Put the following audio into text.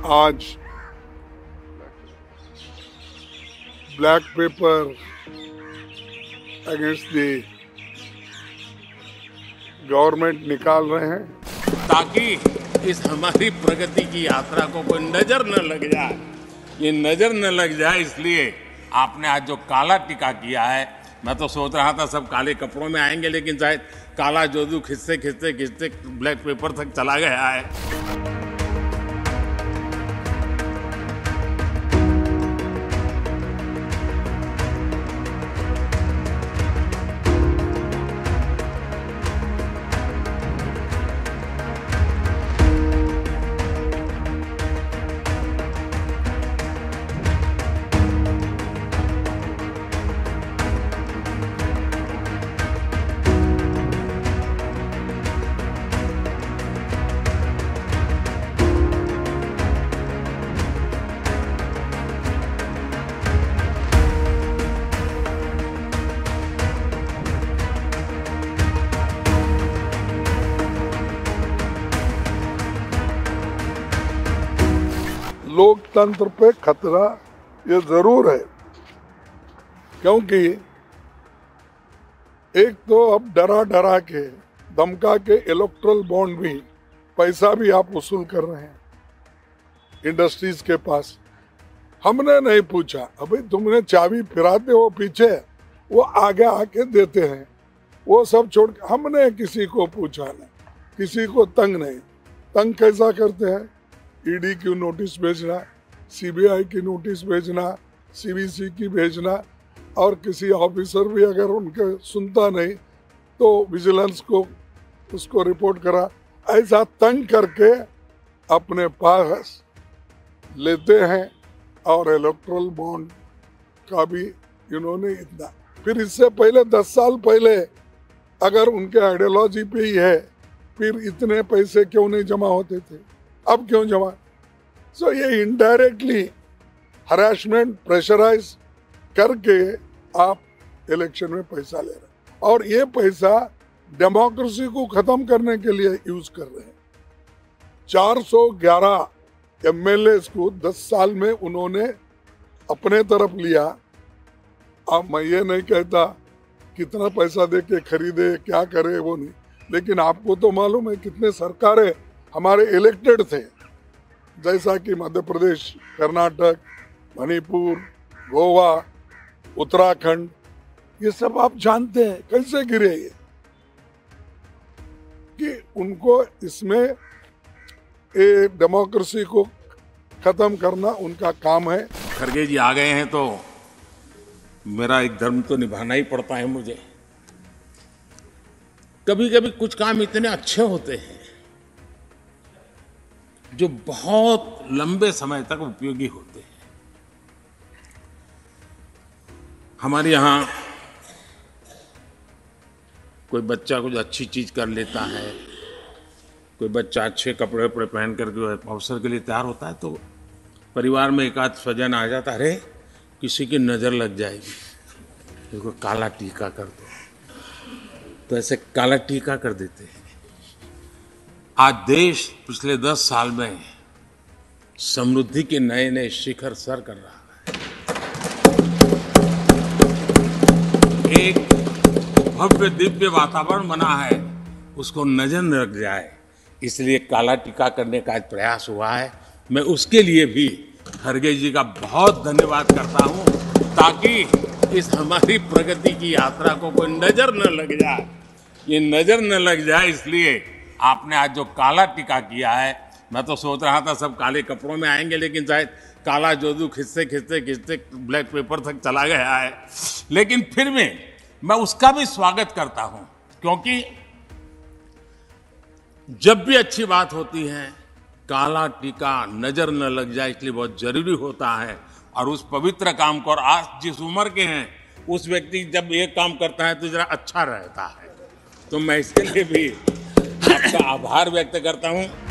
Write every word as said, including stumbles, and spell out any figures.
आज black paper against the government निकाल रहे हैं ताकि इस हमारी प्रगति की यात्रा को कोई नजर न लग जाए। ये नजर न लग जाए इसलिए आपने आज जो काला टीका किया है, मैं तो सोच रहा था सब काले कपड़ों में आएंगे, लेकिन शायद काला जादू खिंचते खिंचते खिंचते ब्लैक पेपर तक चला गया है। लोकतंत्र पे खतरा ये जरूर है, क्योंकि एक तो अब डरा डरा के धमका के इलेक्ट्रल बॉन्ड भी पैसा भी आप वसूल कर रहे हैं इंडस्ट्रीज के पास। हमने नहीं पूछा, अभी तुमने चाबी फिराते हो पीछे, वो आगे आके देते हैं, वो सब छोड़ के हमने किसी को पूछा नहीं, किसी को तंग नहीं। तंग कैसा करते हैं? ईडी की नोटिस भेजना, सीबीआई की नोटिस भेजना, सीवीसी की भेजना, और किसी ऑफिसर भी अगर उनके सुनता नहीं तो विजिलेंस को उसको रिपोर्ट करा, ऐसा तंग करके अपने पास लेते हैं। और इलेक्ट्रल बॉन्ड का भी इन्होंने इतना, फिर इससे पहले दस साल पहले अगर उनके आइडियोलॉजी पे ही है, फिर इतने पैसे क्यों नहीं जमा होते थे, अब क्यों जमा? सो so, ये इनडायरेक्टली हरासमेंट प्रेशराइज करके आप इलेक्शन में पैसा ले रहे हैं, और ये पैसा डेमोक्रेसी को खत्म करने के लिए यूज कर रहे हैं। चार सौ ग्यारह एमएलए को दस साल में उन्होंने अपने तरफ लिया। अब मैं ये नहीं कहता कितना पैसा दे के खरीदे, क्या करे, वो नहीं, लेकिन आपको तो मालूम है कितने सरकारें हमारे इलेक्टेड थे, जैसा कि मध्य प्रदेश, कर्नाटक, मणिपुर, गोवा, उत्तराखंड, ये सब आप जानते हैं कैसे गिरे ये, कि उनको इसमें ये डेमोक्रेसी को खत्म करना उनका काम है। खड़गे जी आ गए हैं तो मेरा एक धर्म तो निभाना ही पड़ता है मुझे। कभी कभी कुछ काम इतने अच्छे होते हैं जो बहुत लंबे समय तक उपयोगी होते हैं। हमारे यहाँ कोई बच्चा कुछ अच्छी चीज कर लेता है, कोई बच्चा अच्छे कपड़े वपड़े पहन करके अवसर के लिए तैयार होता है, तो परिवार में एक आध स्वजन आ जाता है, अरे किसी की नज़र लग जाएगी, देखो काला टीका कर दो, तो ऐसे काला टीका कर देते हैं। आज देश पिछले दस साल में समृद्धि के नए नए शिखर सर कर रहा है। एक भव्य दिव्य वातावरण बना है, उसको नजर न लग जाए, इसलिए काला टीका करने का आज प्रयास हुआ है। मैं उसके लिए भी खड़गे जी का बहुत धन्यवाद करता हूं, ताकि इस हमारी प्रगति की यात्रा को कोई नजर न लग जाए। ये नजर न लग जाए इसलिए आपने आज जो काला टीका किया है, मैं तो सोच रहा था सब काले कपड़ों में आएंगे, लेकिन शायद काला जादू खिंचते खिंचते खिंचते ब्लैक पेपर तक चला गया है। लेकिन फिर भी मैं उसका भी स्वागत करता हूं, क्योंकि जब भी अच्छी बात होती है काला टीका नजर न लग जाए, इसलिए बहुत जरूरी होता है। और उस पवित्र काम को, और आज जिस उम्र के हैं उस व्यक्ति जब ये काम करता है तो जरा अच्छा रहता है, तो मैं इसके लिए भी आपका आभार व्यक्त करता हूं।